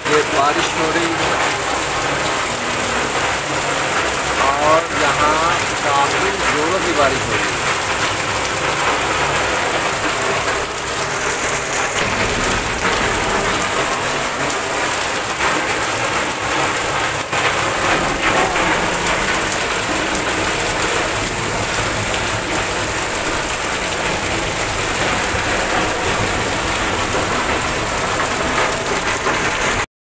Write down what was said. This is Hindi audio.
ये बारिश हो रही है और यहाँ काफ़ी ज़ोरों की बारिश हो रही है।